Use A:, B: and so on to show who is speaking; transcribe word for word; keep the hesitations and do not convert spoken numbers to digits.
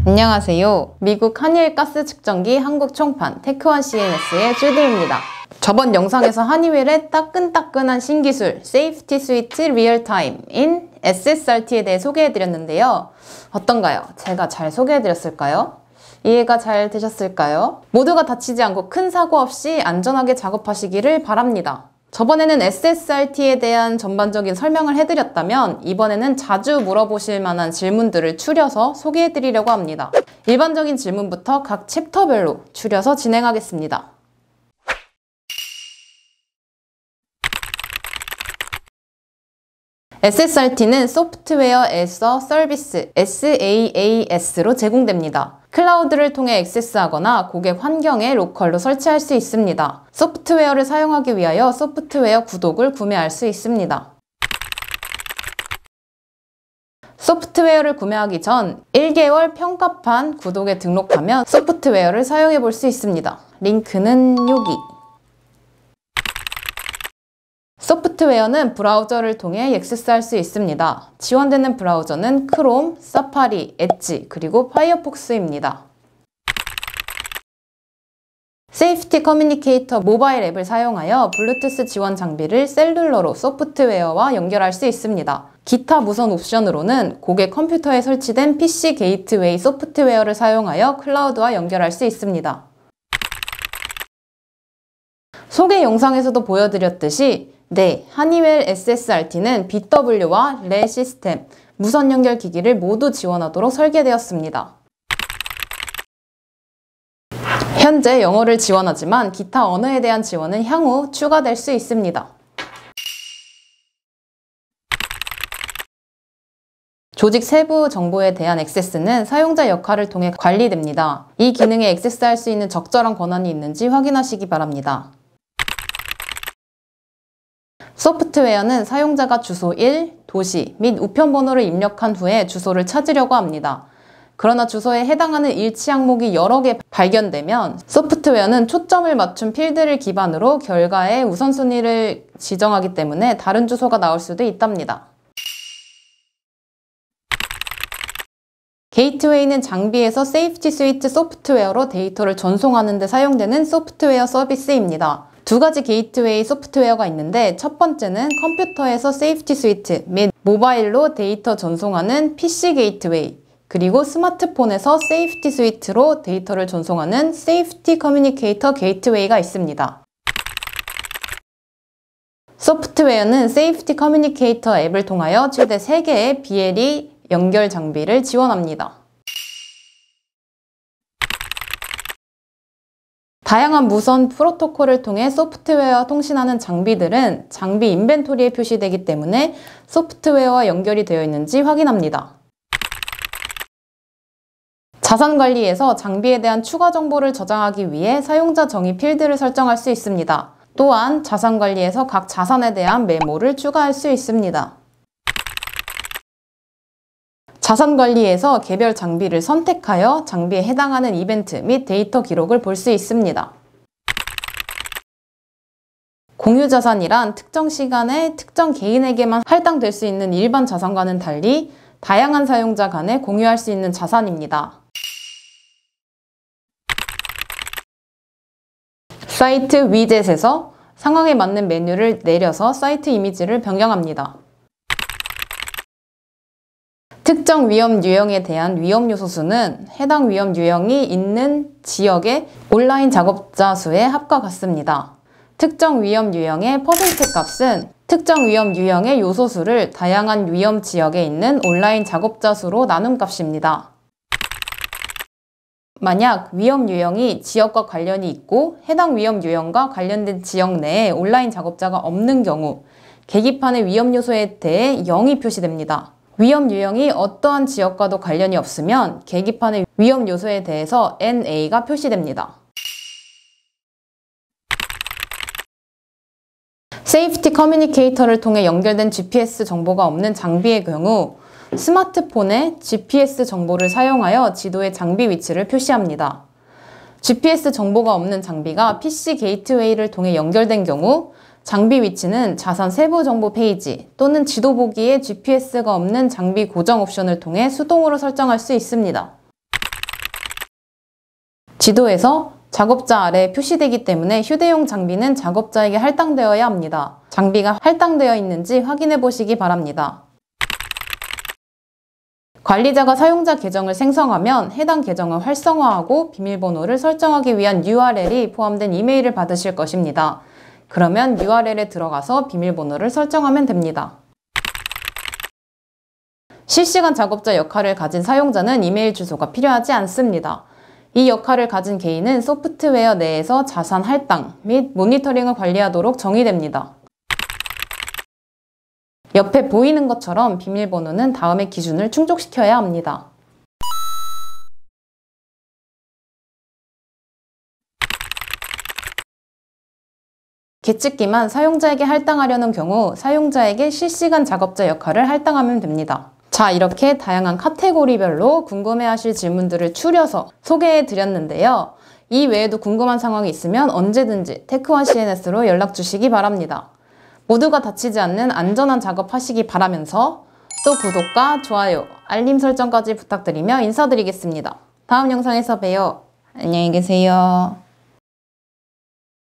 A: 안녕하세요. 미국 한일 가스 측정기 한국 총판 테크원 씨엠에스의 주디입니다. 저번 영상에서 하니웰의 따끈따끈한 신기술 세이프티 스위트 리얼타임인 에스에스알티에 대해 소개해드렸는데요. 어떤가요? 제가 잘 소개해드렸을까요? 이해가 잘 되셨을까요? 모두가 다치지 않고 큰 사고 없이 안전하게 작업하시기를 바랍니다. 저번에는 에스에스알티에 대한 전반적인 설명을 해드렸다면 이번에는 자주 물어보실 만한 질문들을 추려서 소개해드리려고 합니다. 일반적인 질문부터 각 챕터별로 추려서 진행하겠습니다. 에스에스알티는 소프트웨어 에서 서비스 사스로 제공됩니다. 클라우드를 통해 액세스하거나 고객 환경에 로컬로 설치할 수 있습니다. 소프트웨어를 사용하기 위하여 소프트웨어 구독을 구매할 수 있습니다. 소프트웨어를 구매하기 전 일 개월 평가판 구독에 등록하면 소프트웨어를 사용해 볼 수 있습니다. 링크는 여기. 소프트웨어는 브라우저를 통해 액세스할 수 있습니다. 지원되는 브라우저는 크롬, 사파리, 엣지, 그리고 파이어폭스입니다. 세이프티 커뮤니케이터 모바일 앱을 사용하여 블루투스 지원 장비를 셀룰러로 소프트웨어와 연결할 수 있습니다. 기타 무선 옵션으로는 고객 컴퓨터에 설치된 피씨 게이트웨이 소프트웨어를 사용하여 클라우드와 연결할 수 있습니다. 소개 영상에서도 보여드렸듯이 네, 하니웰 에스에스알티는 비더블유와 렐 시스템, 무선 연결 기기를 모두 지원하도록 설계되었습니다. 현재 영어를 지원하지만 기타 언어에 대한 지원은 향후 추가될 수 있습니다. 조직 세부 정보에 대한 액세스는 사용자 역할을 통해 관리됩니다. 이 기능에 액세스할 수 있는 적절한 권한이 있는지 확인하시기 바랍니다. 소프트웨어는 사용자가 주소 일, 도시 및 우편번호를 입력한 후에 주소를 찾으려고 합니다. 그러나 주소에 해당하는 일치 항목이 여러 개 발견되면 소프트웨어는 초점을 맞춘 필드를 기반으로 결과의 우선순위를 지정하기 때문에 다른 주소가 나올 수도 있답니다. 게이트웨이는 장비에서 세이프티 스위트 소프트웨어로 데이터를 전송하는 데 사용되는 소프트웨어 서비스입니다. 두 가지 게이트웨이 소프트웨어가 있는데 첫 번째는 컴퓨터에서 세이프티 스위트 및 모바일로 데이터 전송하는 피씨 게이트웨이, 그리고 스마트폰에서 세이프티 스위트로 데이터를 전송하는 세이프티 커뮤니케이터 게이트웨이가 있습니다. 소프트웨어는 세이프티 커뮤니케이터 앱을 통하여 최대 세 개의 비엘이 연결 장비를 지원합니다. 다양한 무선 프로토콜을 통해 소프트웨어와 통신하는 장비들은 장비 인벤토리에 표시되기 때문에 소프트웨어와 연결이 되어 있는지 확인합니다. 자산 관리에서 장비에 대한 추가 정보를 저장하기 위해 사용자 정의 필드를 설정할 수 있습니다. 또한 자산 관리에서 각 자산에 대한 메모를 추가할 수 있습니다. 자산 관리에서 개별 장비를 선택하여 장비에 해당하는 이벤트 및 데이터 기록을 볼 수 있습니다. 공유 자산이란 특정 시간에 특정 개인에게만 할당될 수 있는 일반 자산과는 달리 다양한 사용자 간에 공유할 수 있는 자산입니다. 사이트 위젯에서 상황에 맞는 메뉴를 내려서 사이트 이미지를 변경합니다. 특정 위험 유형에 대한 위험 요소 수는 해당 위험 유형이 있는 지역의 온라인 작업자 수에 합과 같습니다. 특정 위험 유형의 퍼센트 값은 특정 위험 유형의 요소 수를 다양한 위험 지역에 있는 온라인 작업자 수로 나눈 값입니다. 만약 위험 유형이 지역과 관련이 있고 해당 위험 유형과 관련된 지역 내에 온라인 작업자가 없는 경우 계기판의 위험 요소에 대해 영이 표시됩니다. 위험 유형이 어떠한 지역과도 관련이 없으면 계기판의 위험 요소에 대해서 엔에이가 표시됩니다. 세이프티 커뮤니케이터를 통해 연결된 지피에스 정보가 없는 장비의 경우 스마트폰에 지피에스 정보를 사용하여 지도의 장비 위치를 표시합니다. 지피에스 정보가 없는 장비가 피씨 게이트웨이를 통해 연결된 경우 장비 위치는 자산 세부 정보 페이지 또는 지도 보기에 지피에스가 없는 장비 고정 옵션을 통해 수동으로 설정할 수 있습니다. 지도에서 작업자 아래에 표시되기 때문에 휴대용 장비는 작업자에게 할당되어야 합니다. 장비가 할당되어 있는지 확인해 보시기 바랍니다. 관리자가 사용자 계정을 생성하면 해당 계정을 활성화하고 비밀번호를 설정하기 위한 유알엘이 포함된 이메일을 받으실 것입니다. 그러면 유알엘에 들어가서 비밀번호를 설정하면 됩니다. 실시간 작업자 역할을 가진 사용자는 이메일 주소가 필요하지 않습니다. 이 역할을 가진 개인은 소프트웨어 내에서 자산 할당 및 모니터링을 관리하도록 정의됩니다. 옆에 보이는 것처럼 비밀번호는 다음의 기준을 충족시켜야 합니다. 계측기만 사용자에게 할당하려는 경우 사용자에게 실시간 작업자 역할을 할당하면 됩니다. 자, 이렇게 다양한 카테고리별로 궁금해하실 질문들을 추려서 소개해 드렸는데요. 이 외에도 궁금한 상황이 있으면 언제든지 테크원 씨엔에스로 연락 주시기 바랍니다. 모두가 다치지 않는 안전한 작업하시기 바라면서 또 구독과 좋아요, 알림 설정까지 부탁드리며 인사드리겠습니다. 다음 영상에서 봬요. 안녕히 계세요.